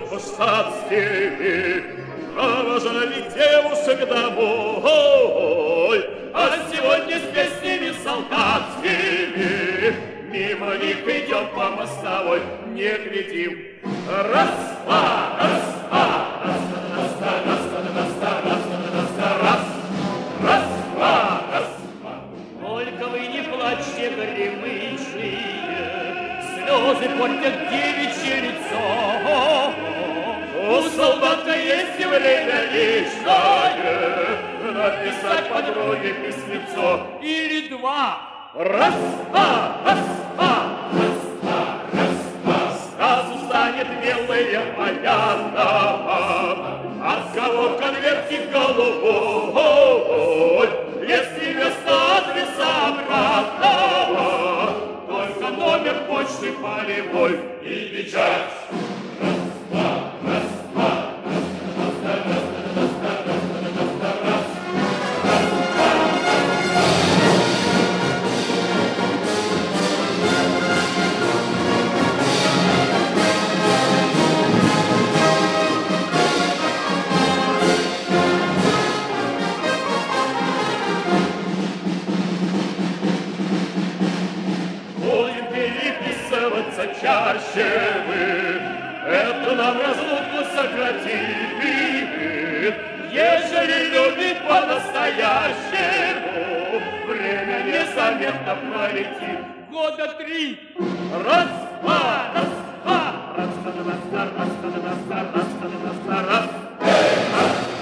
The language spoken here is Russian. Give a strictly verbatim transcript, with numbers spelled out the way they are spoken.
по-штатски. Провожали девушек домой, а сегодня с песнями солдатскими мимо них идем по мостовой, не глядим. Раз, два, раз, два, раз, раз, раз, раз, раз, раз, раз, два, раз, два. Только вы не плачьте, горемычные, слезы портят девичье лицо. У солдата есть время личное, написать подруге письмецо или два. Раз, два, раз, два, раз, два, раз, два. Сразу станет белая понятно, от кого конвертик голубой, если вместо адреса обратного только номер почты полевой и печать. Чаще вы, это нам разлуку сократит. Ежели любит по-настоящему, время незаметно пролетит. Года три. Раз, два, раз, два, раз, раз, раз, раз, раз, раз, раз, раз, раз, раз.